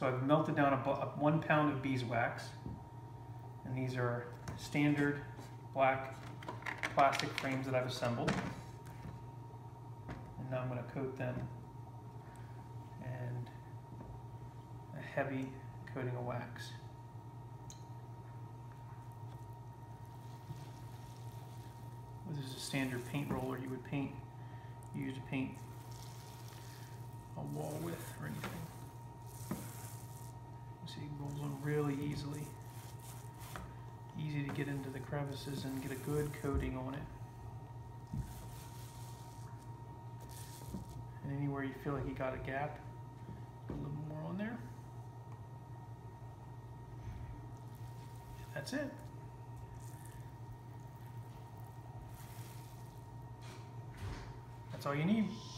So I've melted down 1 pound of beeswax, and these are standard black plastic frames that I've assembled. And now I'm going to coat them and a heavy coating of wax. This is a standard paint roller you would use to paint a wall with or anything. You see, it rolls on really easily. Easy to get into the crevices and get a good coating on it. And anywhere you feel like you got a gap, put a little more on there. And that's it. That's all you need.